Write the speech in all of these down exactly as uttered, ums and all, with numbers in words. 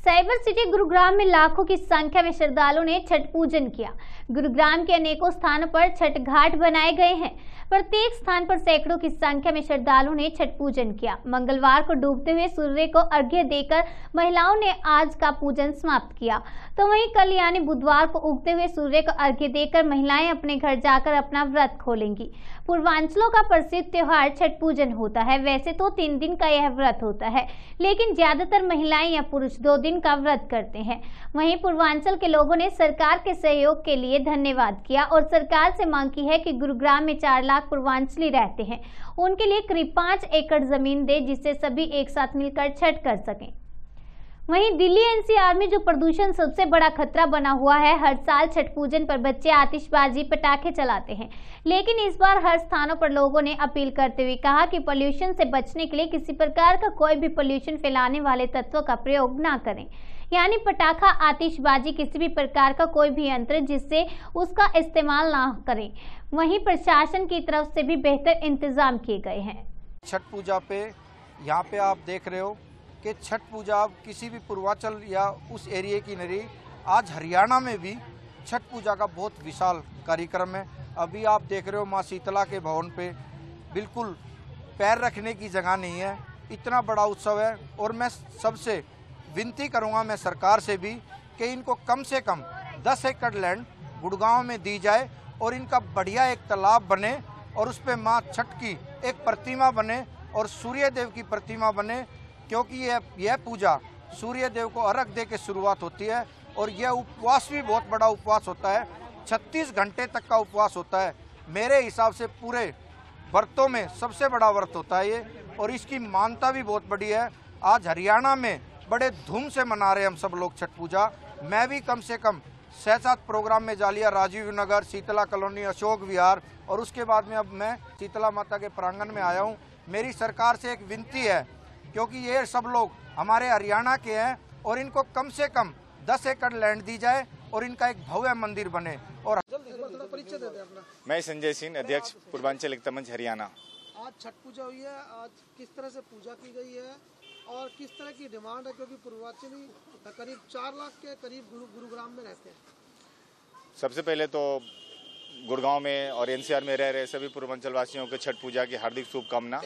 Cyber city Gurugram में लाखों की संख्या में श्रद्धालुओं ने छठ पूजन किया। गुरुग्राम के अनेकों स्थानों पर छठ घाट बनाए गए हैं। प्रत्येक स्थान पर सैकड़ों की संख्या में श्रद्धालुओं ने छठ पूजन किया। मंगलवार को डूबते हुए सूर्य को अर्घ्य देकर महिलाओं ने आज का पूजन समाप्त किया, तो वहीं कल यानी बुधवार को उगते हुए सूर्य को अर्घ्य देकर महिलाएं अपने घर जाकर अपना व्रत खोलेंगी। पूर्वांचलों का प्रसिद्ध त्योहार छठ पूजन होता है। वैसे तो तीन दिन का यह व्रत होता है, लेकिन ज्यादातर महिलाएं या पुरुष दो दिन का व्रत करते हैं। वहीं पूर्वांचल के लोगों ने सरकार के सहयोग के लिए धन्यवाद किया और सरकार से मांग की है कि गुरुग्राम में चार लाख पूर्वांचली रहते हैं, उनके लिए करीब पांच एकड़ जमीन दे, जिससे सभी एक साथ मिलकर छठ कर सकें। वहीं दिल्ली एनसीआर में जो प्रदूषण सबसे बड़ा खतरा बना हुआ है, हर साल छठ पूजन पर बच्चे आतिशबाजी पटाखे चलाते हैं, लेकिन इस बार हर स्थानों पर लोगों ने अपील करते हुए कहा कि पोल्यूशन से बचने के लिए किसी प्रकार का कोई भी पोल्यूशन फैलाने वाले तत्वों का प्रयोग ना करें, यानी पटाखा, आतिशबाजी, किसी भी प्रकार का कोई भी यंत्र जिससे उसका इस्तेमाल ना करें। वहीं प्रशासन की तरफ से भी बेहतर इंतजाम किए गए हैं। छठ पूजा पे यहाँ पे आप देख रहे हो कि छठ पूजा किसी भी पूर्वांचल या उस एरिया की नहीं, आज हरियाणा में भी छठ पूजा का बहुत विशाल कार्यक्रम है। अभी आप देख रहे हो माँ शीतला के भवन पे बिल्कुल पैर रखने की जगह नहीं है, इतना बड़ा उत्सव है। और मैं सबसे विनती करूंगा, मैं सरकार से भी, कि इनको कम से कम दस एकड़ लैंड गुड़गांव में दी जाए और इनका बढ़िया एक तालाब बने और उस पर माँ छठ की एक प्रतिमा बने और सूर्य देव की प्रतिमा बने, क्योंकि यह यह पूजा सूर्य देव को अर्घ दे के शुरुआत होती है। और यह उपवास भी बहुत बड़ा उपवास होता है, छत्तीस घंटे तक का उपवास होता है। मेरे हिसाब से पूरे व्रतों में सबसे बड़ा व्रत होता है ये, और इसकी मान्यता भी बहुत बड़ी है। आज हरियाणा में बड़े धूम से मना रहे हैं हम सब लोग छठ पूजा। मैं भी कम से कम छः सात प्रोग्राम में जा लिया, राजीव नगर, शीतला कॉलोनी, अशोक विहार, और उसके बाद में अब मैं शीतला माता के प्रांगण में आया हूँ। मेरी सरकार से एक विनती है, क्योंकि ये सब लोग हमारे हरियाणा के हैं और इनको कम से कम दस एकड़ लैंड दी जाए और इनका एक भव्य मंदिर बने। और परिचय दे दे अपना। मैं संजय सिंह, अध्यक्ष पूर्वांचल एकता मंच हरियाणा। आज छठ पूजा हुई है, आज किस तरह से पूजा की गई है और किस तरह की डिमांड है, क्योंकि पूर्वांचली करीब चार लाख के करीब गुरु गुरुग्राम में रहते हैं। सबसे पहले तो गुड़गांव में और एनसीआर में रह रहे सभी पूर्वांचल वासियों को छठ पूजा की हार्दिक शुभकामना।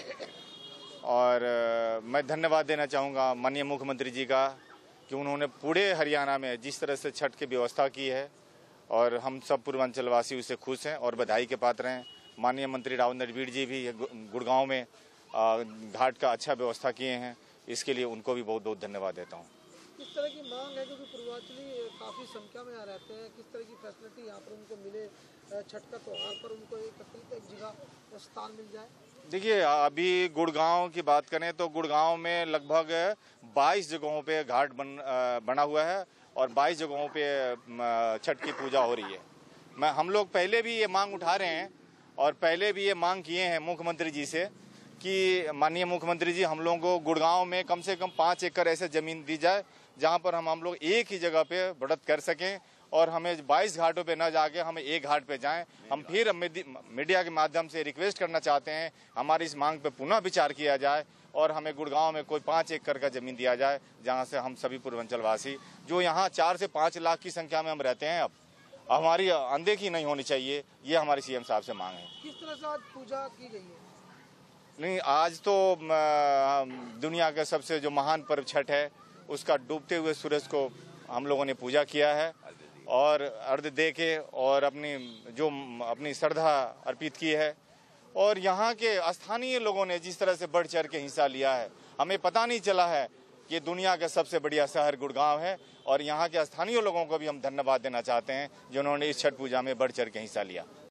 और मैं धन्यवाद देना चाहूँगा माननीय मुख्यमंत्री जी का कि उन्होंने पूरे हरियाणा में जिस तरह से छठ की व्यवस्था की है, और हम सब पूर्वांचल वासी उससे खुश हैं और बधाई के पात्र हैं। माननीय मंत्री राव नरवीर जी भी गुड़गांव में घाट का अच्छा व्यवस्था किए हैं, इसके लिए उनको भी बहुत बहुत धन्यवाद देता हूँ। किस तरह की मांग है, क्योंकि पूर्वांचली काफ़ी संख्या में यहाँ रहते हैं, किस तरह की फैसिलिटी यहाँ पर उनको मिले, छठ का त्योहार पर उनको एक एक जगह स्थान मिल जाए? देखिए, अभी गुड़गांव की बात करें तो गुड़गांव में लगभग बाईस जगहों पे घाट बन बना हुआ है और बाईस जगहों पे छठ की पूजा हो रही है। मैं हम लोग पहले भी ये मांग उठा रहे हैं और पहले भी ये मांग किए हैं मुख्यमंत्री जी से कि माननीय मुख्यमंत्री जी, हम लोगों को गुड़गांव में कम से कम पाँच एकड़ ऐसे ज़मीन दी जाए जहां पर हम हम लोग एक ही जगह पे व्रत कर सकें और हमें बाईस घाटों पे न जाके हम एक घाट पे जाएं। हम फिर मीडिया के माध्यम से रिक्वेस्ट करना चाहते हैं, हमारी इस मांग पे पुनः विचार किया जाए और हमें गुड़गांव में कोई पाँच एकड़ का ज़मीन दिया जाए, जहाँ से हम सभी पूर्वांचल वासी जो यहाँ चार से पाँच लाख की संख्या में हम रहते हैं, अब हमारी अनदेखी नहीं होनी चाहिए। ये हमारी सीएम साहब से मांग है। किस तरह से आज पूजा की गई है? नहीं, आज तो दुनिया का सबसे जो महान पर्व छठ है, उसका डूबते हुए सूरज को हम लोगों ने पूजा किया है और अर्घ्य दे के और अपनी जो अपनी श्रद्धा अर्पित की है। और यहाँ के स्थानीय लोगों ने जिस तरह से बढ़ चढ़ के हिस्सा लिया है, हमें पता नहीं चला है कि दुनिया का सबसे बढ़िया शहर गुड़गांव है। और यहाँ के स्थानीय लोगों को भी हम धन्यवाद देना चाहते हैं जिन्होंने इस छठ पूजा में बढ़ चढ़ के हिस्सा लिया।